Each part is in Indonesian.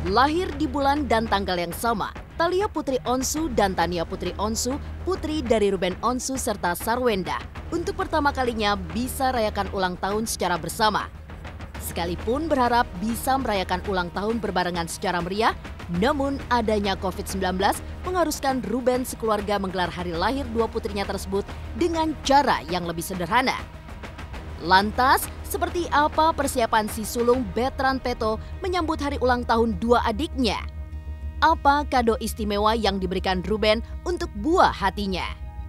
Lahir di bulan dan tanggal yang sama, Thalia Putri Onsu dan Tania Putri Onsu, putri dari Ruben Onsu serta Sarwenda, untuk pertama kalinya bisa rayakan ulang tahun secara bersama. Sekalipun berharap bisa merayakan ulang tahun berbarengan secara meriah, namun adanya COVID-19 mengharuskan Ruben sekeluarga menggelar hari lahir dua putrinya tersebut dengan cara yang lebih sederhana. Lantas, seperti apa persiapan si sulung Betran Peto menyambut hari ulang tahun dua adiknya? Apa kado istimewa yang diberikan Ruben untuk buah hatinya?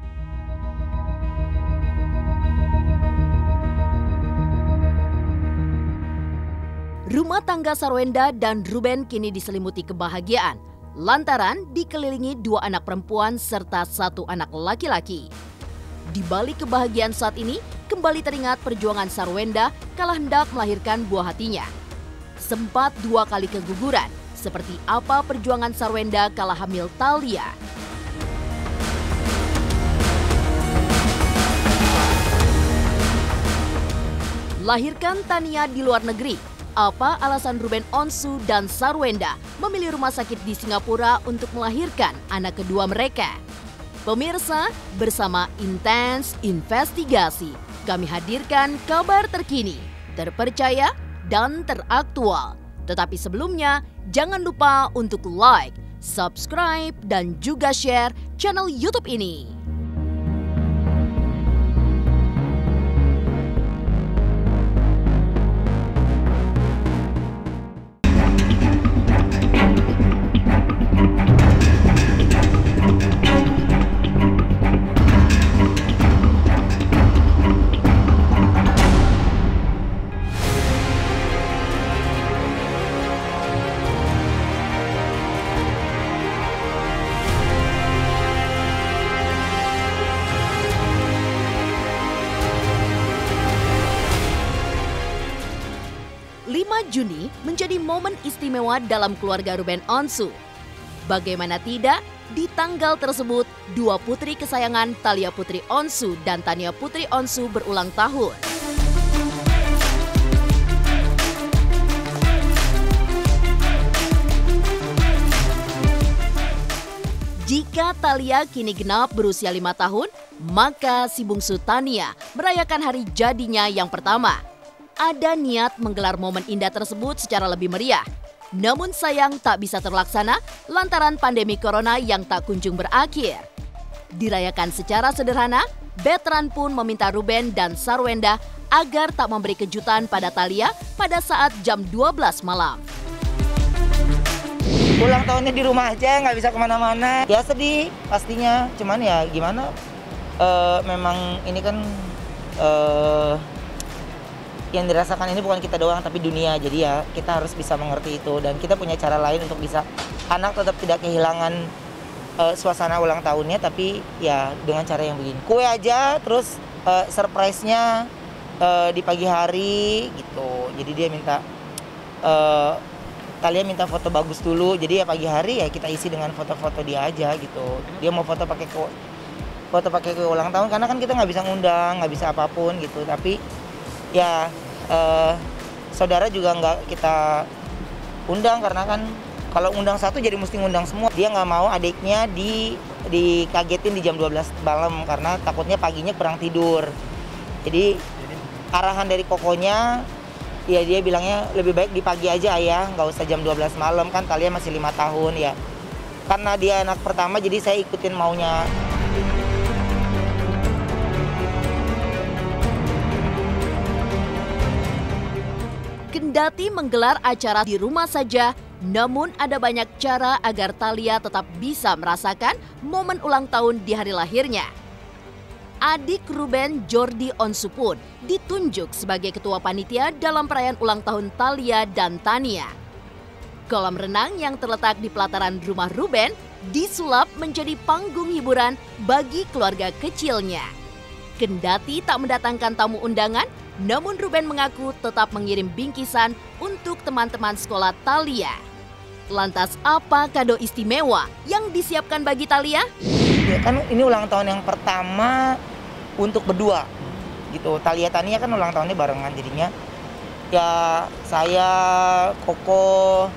Rumah tangga Sarwenda dan Ruben kini diselimuti kebahagiaan lantaran dikelilingi dua anak perempuan serta satu anak laki-laki. Di balik kebahagiaan saat ini, kembali teringat perjuangan Sarwenda kala hendak melahirkan buah hatinya. Sempat dua kali keguguran, seperti apa perjuangan Sarwenda kala hamil Thalia. Lahirkan Tania di luar negeri. Apa alasan Ruben Onsu dan Sarwenda memilih rumah sakit di Singapura untuk melahirkan anak kedua mereka? Pemirsa, bersama Intens Investigasi, kami hadirkan kabar terkini, terpercaya, dan teraktual. Tetapi sebelumnya, jangan lupa untuk like, subscribe, dan juga share channel YouTube ini. Juni menjadi momen istimewa dalam keluarga Ruben Onsu. Bagaimana tidak, di tanggal tersebut, dua putri kesayangan Thalia Putri Onsu dan Tania Putri Onsu berulang tahun. Jika Thalia kini genap berusia 5 tahun, maka si bungsu Tania merayakan hari jadinya yang pertama. Ada niat menggelar momen indah tersebut secara lebih meriah. Namun sayang tak bisa terlaksana lantaran pandemi corona yang tak kunjung berakhir. Dirayakan secara sederhana, Betran pun meminta Ruben dan Sarwenda agar tak memberi kejutan pada Thalia pada saat jam 12 malam. Ulang tahunnya di rumah aja, nggak bisa kemana-mana. Ya sedih pastinya, cuman ya gimana, memang ini kan yang dirasakan ini bukan kita doang tapi dunia, jadi ya kita harus bisa mengerti itu dan kita punya cara lain untuk bisa anak tetap tidak kehilangan suasana ulang tahunnya, tapi ya dengan cara yang begini. Kue aja, terus surprise-nya di pagi hari gitu, jadi dia minta Thalia minta foto bagus dulu, jadi ya pagi hari ya kita isi dengan foto-foto dia aja gitu. Dia mau foto pakai kue ulang tahun karena kan kita nggak bisa ngundang, nggak bisa apapun gitu, tapi ya saudara juga nggak kita undang karena kan kalau undang satu jadi mesti ngundang semua. Dia nggak mau adiknya dikagetin di jam 12 malam karena takutnya paginya kurang tidur. Jadi arahan dari kokonya ya dia bilangnya lebih baik di pagi aja ayah, nggak usah jam 12 malam, kan Thalia masih 5 tahun ya. Karena dia anak pertama jadi saya ikutin maunya. Kendati menggelar acara di rumah saja, namun ada banyak cara agar Thalia tetap bisa merasakan momen ulang tahun di hari lahirnya. Adik Ruben, Jordi Onsu pun ditunjuk sebagai ketua panitia dalam perayaan ulang tahun Thalia dan Tania. Kolam renang yang terletak di pelataran rumah Ruben disulap menjadi panggung hiburan bagi keluarga kecilnya. Kendati tak mendatangkan tamu undangan, namun Ruben mengaku tetap mengirim bingkisan untuk teman-teman sekolah Thalia. Lantas apa kado istimewa yang disiapkan bagi Thalia? Ya kan ini ulang tahun yang pertama untuk berdua gitu. Thalia Tania kan ulang tahunnya barengan, jadinya ya saya, Koko,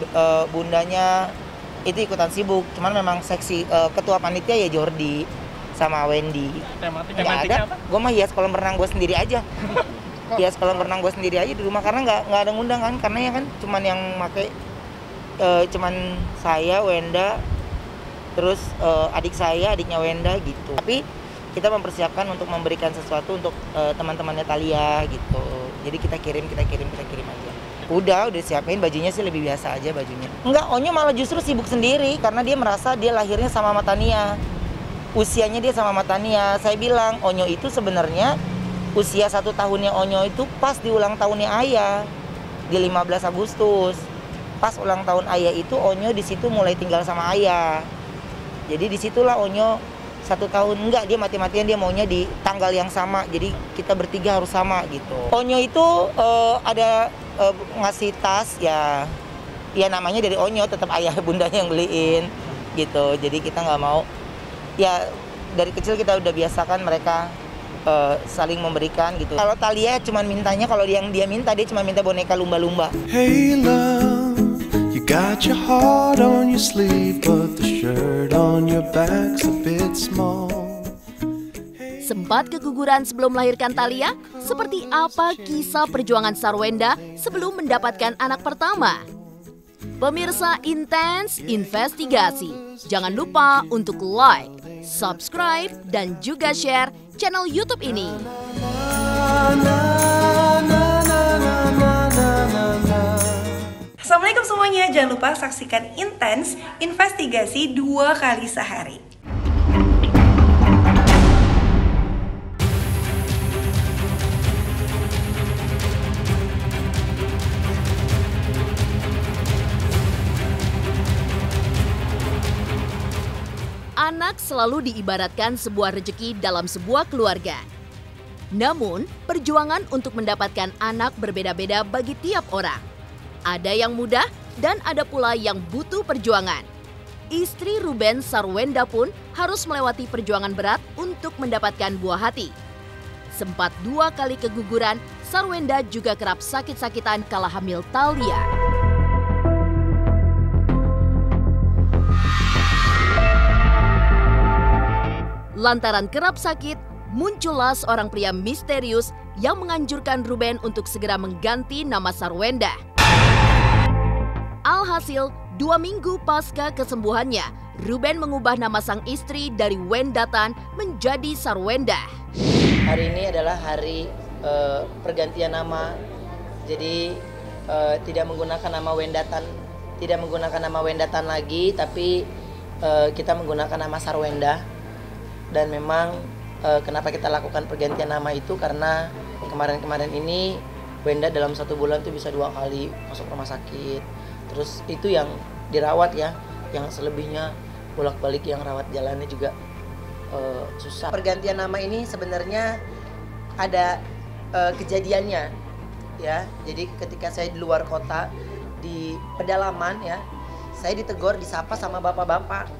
bundanya itu ikutan sibuk. Cuman memang seksi ketua panitia ya Jordi sama Wendy. Nggak ada. Gue mah hias kolam renang gue sendiri aja. Hias kolam renang gue sendiri aja di rumah karena nggak ada ngundang kan, karena ya kan cuman yang make cuman saya, Wenda, terus adik saya, adiknya Wenda gitu. Tapi kita mempersiapkan untuk memberikan sesuatu untuk teman-temannya Thalia gitu. Jadi kita kirim aja. Udah siapin bajunya sih, lebih biasa aja bajunya. Enggak, Onyo malah justru sibuk sendiri karena dia merasa dia lahirnya sama Tania. Usianya dia sama Tania. Saya bilang Onyo itu sebenarnya usia 1 tahunnya Onyo itu pas di ulang tahunnya Ayah di 15 Agustus. Pas ulang tahun Ayah itu Onyo di situ mulai tinggal sama Ayah. Jadi disitulah Onyo 1 tahun, enggak, dia mati-matian dia maunya di tanggal yang sama, jadi kita bertiga harus sama gitu. Onyo itu ada ngasih tas ya namanya dari Onyo, tetap ayah bundanya yang beliin gitu. Jadi kita nggak mau, ya dari kecil kita udah biasakan mereka saling memberikan gitu. Kalau Thalia cuman mintanya, kalau yang dia minta, dia cuma minta boneka lumba-lumba. Hey love, you got your heart on your sleeve, but the shirt on your back's a bit small. Sempat keguguran sebelum melahirkan Thalia? Seperti apa kisah perjuangan Sarwenda sebelum mendapatkan anak pertama? Pemirsa Intens Investigasi, jangan lupa untuk like, subscribe, dan juga share channel YouTube ini. Assalamualaikum semuanya, jangan lupa saksikan Intens Investigasi 2 kali sehari. Anak selalu diibaratkan sebuah rejeki dalam sebuah keluarga. Namun, perjuangan untuk mendapatkan anak berbeda-beda bagi tiap orang. Ada yang mudah dan ada pula yang butuh perjuangan. Istri Ruben, Sarwenda pun harus melewati perjuangan berat untuk mendapatkan buah hati. Sempat 2 kali keguguran, Sarwenda juga kerap sakit-sakitan kala hamil Thalia. Lantaran kerap sakit, muncullah seorang pria misterius yang menganjurkan Ruben untuk segera mengganti nama Sarwenda. Alhasil, 2 minggu pasca kesembuhannya, Ruben mengubah nama sang istri dari Wendatan menjadi Sarwenda. Hari ini adalah hari pergantian nama. Jadi tidak menggunakan nama Wendatan lagi, tapi kita menggunakan nama Sarwenda. Dan memang kenapa kita lakukan pergantian nama itu karena kemarin-kemarin ini Wenda dalam 1 bulan tuh bisa 2 kali masuk rumah sakit. Terus itu yang dirawat ya, yang selebihnya bolak-balik yang rawat jalannya juga susah. Pergantian nama ini sebenarnya ada kejadiannya ya. Jadi ketika saya di luar kota di pedalaman ya, saya ditegur, disapa sama bapak-bapak.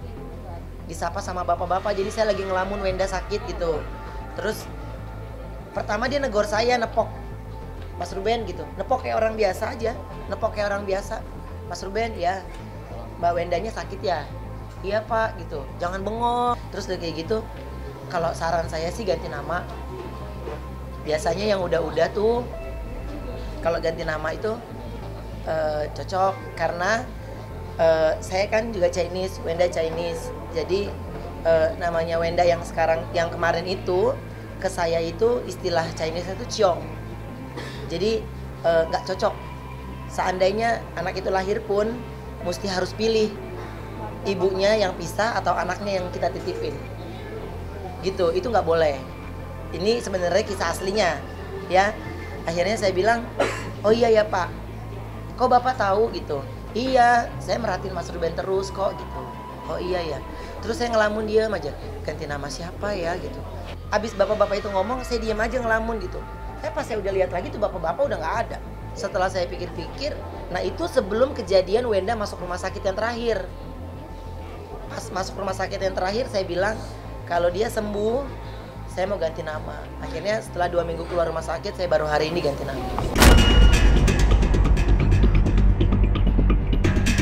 Jadi saya lagi ngelamun Wenda sakit gitu. Terus pertama dia negor saya, nepok Mas Ruben gitu, nepok kayak orang biasa aja, Mas Ruben ya, Mbak Wendanya sakit ya, iya Pak gitu, jangan bengong. Terus udah kayak gitu, kalau saran saya sih ganti nama. Biasanya yang udah tuh kalau ganti nama itu cocok karena saya kan juga Chinese, Wenda Chinese. Jadi namanya Wenda yang kemarin itu ke saya itu istilah Chinese itu Ciong. Jadi nggak cocok. Seandainya anak itu lahir pun mesti harus pilih ibunya yang pisah atau anaknya yang kita titipin. Gitu, itu nggak boleh. Ini sebenarnya kisah aslinya, ya. Akhirnya saya bilang, oh iya ya Pak, kok Bapak tahu gitu? Iya, saya merhatiin Mas Ruben terus kok gitu. Oh iya ya. Terus saya ngelamun diam aja. Ganti nama siapa ya gitu. Abis bapak-bapak itu ngomong, saya diam aja ngelamun gitu. Pas saya udah lihat lagi tuh bapak-bapak udah nggak ada. Setelah saya pikir-pikir, nah itu sebelum kejadian Wenda masuk rumah sakit yang terakhir. Pas masuk rumah sakit yang terakhir saya bilang kalau dia sembuh, saya mau ganti nama. Akhirnya setelah 2 minggu keluar rumah sakit, saya baru hari ini ganti nama.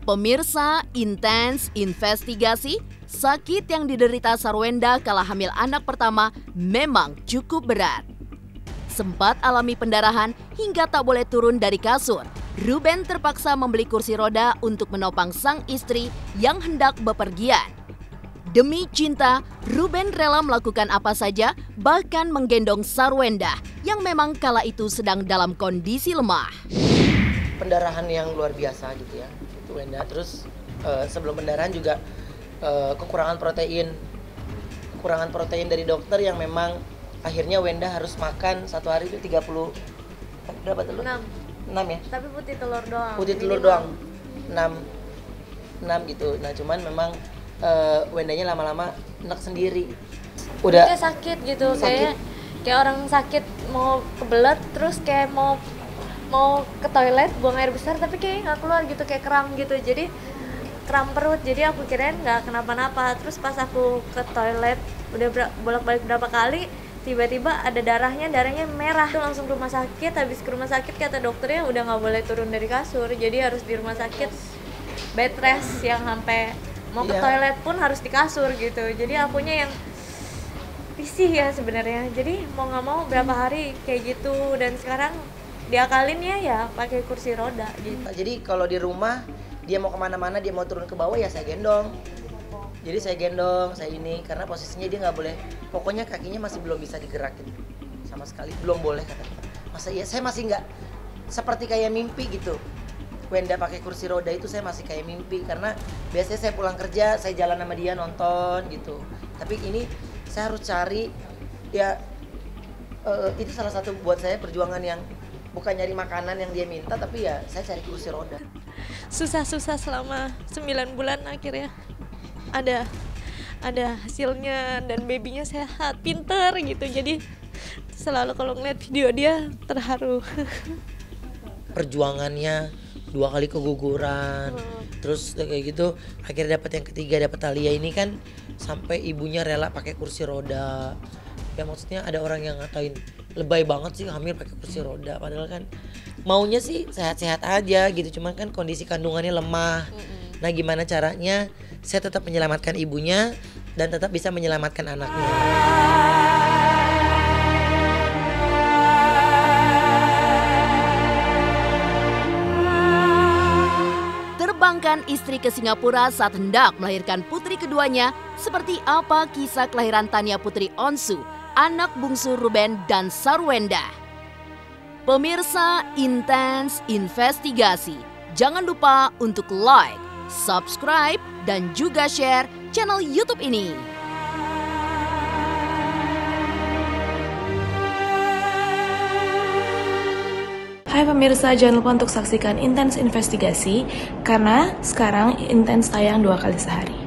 Pemirsa, intens investigasi, sakit yang diderita Sarwenda kala hamil anak pertama memang cukup berat. Sempat alami pendarahan hingga tak boleh turun dari kasur. Ruben terpaksa membeli kursi roda untuk menopang sang istri yang hendak bepergian. Demi cinta, Ruben rela melakukan apa saja, bahkan menggendong Sarwenda yang memang kala itu sedang dalam kondisi lemah. Pendarahan yang luar biasa gitu ya, itu Wenda. Terus sebelum pendarahan juga kekurangan protein dari dokter yang memang akhirnya Wenda harus makan satu hari itu 30 berapa telur? 6 ya? Tapi putih telur doang. Putih telur doang. 6 gitu. Nah, cuman memang Wendanya lama-lama enak sendiri. Udah kayak sakit gitu, kayak orang sakit mau kebelet terus kayak mau ke toilet buang air besar tapi kayak nggak keluar gitu, kayak kram gitu. Jadi kram perut. Jadi aku kirain nggak kenapa-napa. Terus pas aku ke toilet udah bolak-balik berapa kali, tiba-tiba ada darahnya merah. Langsung ke rumah sakit. Habis ke rumah sakit kata dokternya udah nggak boleh turun dari kasur, jadi harus di rumah sakit bed rest yang sampai mau ke toilet pun harus di kasur gitu. Jadi akunya yang risih ya sebenarnya. Jadi mau nggak mau berapa hari kayak gitu, dan sekarang diakalin ya pakai kursi roda gitu. Jadi kalau di rumah dia mau kemana-mana, dia mau turun ke bawah ya saya gendong. Jadi saya gendong, saya ini karena posisinya dia nggak boleh, pokoknya kakinya masih belum bisa digerakin sama sekali, belum boleh katanya. Masa iya, saya masih nggak seperti kayak mimpi gitu. Wenda pakai kursi roda itu saya masih kayak mimpi, karena biasanya saya pulang kerja, saya jalan sama dia nonton gitu. Tapi ini saya harus cari ya, itu salah satu buat saya perjuangan yang bukan nyari makanan yang dia minta, tapi ya saya cari kursi roda. Susah-susah selama 9 bulan akhirnya ada hasilnya dan babynya sehat, pinter gitu. Jadi selalu kalau ngeliat video dia terharu. Perjuangannya 2 kali keguguran, terus kayak gitu akhirnya dapat yang ketiga, dapat Thalia ini kan sampai ibunya rela pakai kursi roda. Ya maksudnya ada orang yang ngatain lebay banget sih hamil pakai kursi roda, padahal kan maunya sih sehat-sehat aja gitu, cuman kan kondisi kandungannya lemah. Nah, gimana caranya saya tetap menyelamatkan ibunya dan tetap bisa menyelamatkan anaknya. Terbangkan istri ke Singapura saat hendak melahirkan putri keduanya. Seperti apa kisah kelahiran Tania Putri Onsu, anak bungsu Ruben dan Sarwenda? Pemirsa, intens investigasi. Jangan lupa untuk like, subscribe, dan juga share channel YouTube ini. Hai pemirsa, jangan lupa untuk saksikan Intens Investigasi karena sekarang Intens tayang 2 kali sehari.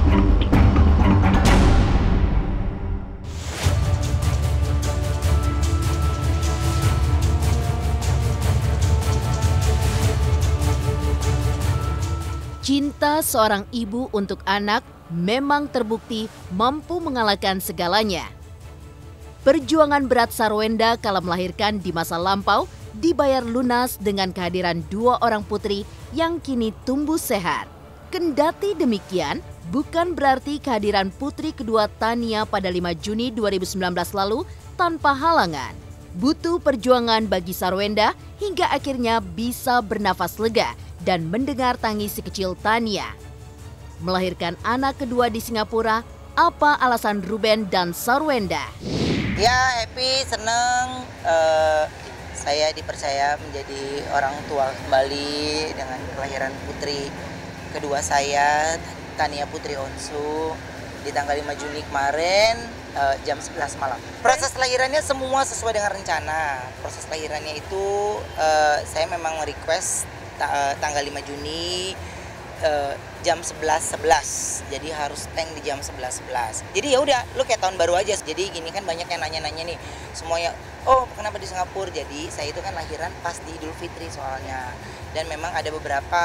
Cinta seorang ibu untuk anak memang terbukti mampu mengalahkan segalanya. Perjuangan berat Sarwenda kala melahirkan di masa lampau dibayar lunas dengan kehadiran 2 orang putri yang kini tumbuh sehat. Kendati demikian, bukan berarti kehadiran putri kedua Tania pada 5 Juni 2019 lalu tanpa halangan. Butuh perjuangan bagi Sarwenda hingga akhirnya bisa bernafas lega dan mendengar tangis si kecil Tania. Melahirkan anak kedua di Singapura, apa alasan Ruben dan Sarwenda? Ya, happy, seneng. Saya dipercaya menjadi orang tua kembali dengan kelahiran putri kedua saya, Tania Putri Onsu, di tanggal 5 Juni kemarin jam 11 malam. Proses lahirannya semua sesuai dengan rencana. Proses lahirannya itu saya memang request tanggal 5 Juni jam 11.11. Jadi harus tank di jam 11.11. Jadi ya udah, lu kayak tahun baru aja. Jadi gini kan banyak yang nanya-nanya nih semuanya, oh kenapa di Singapura? Jadi saya itu kan lahiran pas di Idul Fitri soalnya. Dan memang ada beberapa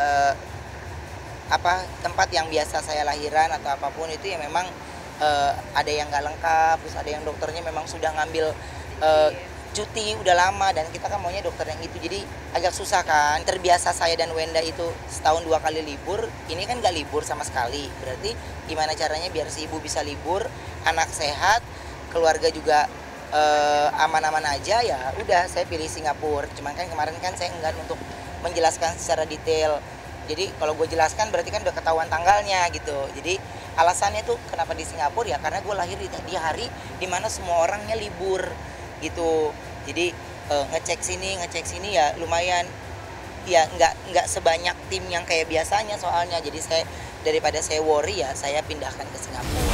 tempat yang biasa saya lahiran atau apapun itu ya memang ada yang nggak lengkap, terus ada yang dokternya memang sudah ngambil cuti udah lama dan kita kan maunya dokter yang itu, jadi agak susah kan. Terbiasa saya dan Wenda itu setahun 2 kali libur, ini kan gak libur sama sekali. Berarti gimana caranya biar si ibu bisa libur, anak sehat, keluarga juga aman-aman aja, ya udah saya pilih Singapura. Cuman kan kemarin kan saya enggan untuk menjelaskan secara detail. Jadi kalau gue jelaskan berarti kan udah ketahuan tanggalnya gitu. Jadi alasannya tuh kenapa di Singapura ya karena gue lahir di hari dimana semua orangnya libur gitu. Jadi ngecek sini ya lumayan ya nggak sebanyak tim yang kayak biasanya soalnya. Jadi saya daripada saya worry ya saya pindahkan ke Singapura.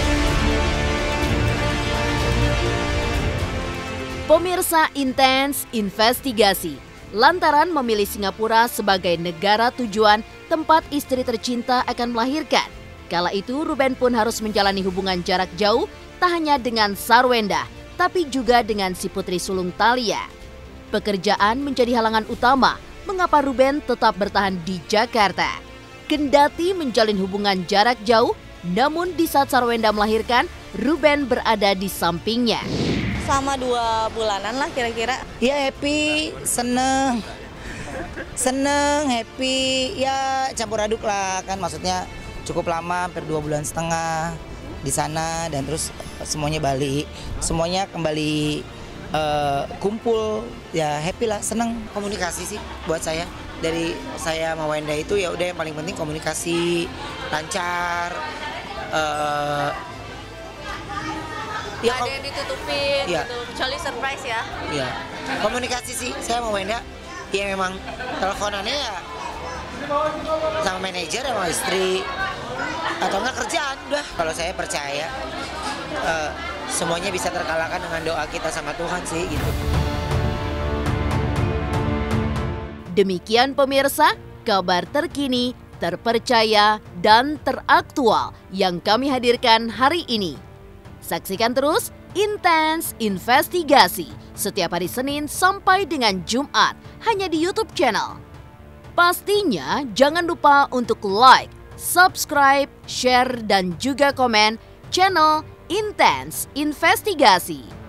Pemirsa Intens Investigasi, lantaran memilih Singapura sebagai negara tujuan tempat istri tercinta akan melahirkan. Kala itu Ruben pun harus menjalani hubungan jarak jauh tak hanya dengan Sarwenda, tapi juga dengan si putri sulung Thalia. Pekerjaan menjadi halangan utama mengapa Ruben tetap bertahan di Jakarta. Kendati menjalin hubungan jarak jauh, namun di saat Sarwenda melahirkan, Ruben berada di sampingnya. Selama 2 bulanan lah kira-kira. Ya happy, seneng, happy, ya campur aduk lah kan, maksudnya cukup lama, hampir 2,5 bulan di sana dan terus semuanya balik, semuanya kembali kumpul, ya happy lah, seneng. Komunikasi sih buat saya, dari saya sama Wenda itu ya udah yang paling penting komunikasi lancar. Ya, ada yang ditutupin ya, gitu, kecuali surprise ya. Iya, komunikasi sih saya sama Wenda, ya memang teleponannya ya sama manajer sama istri atau enggak kerjaan udah. Kalau saya percaya semuanya bisa terkalahkan dengan doa kita sama Tuhan sih gitu. Demikian pemirsa, kabar terkini, terpercaya, dan teraktual yang kami hadirkan hari ini. Saksikan terus Intens Investigasi setiap hari Senin sampai dengan Jumat hanya di YouTube channel. Pastinya jangan lupa untuk like, subscribe, share, dan juga komen channel Intens Investigasi.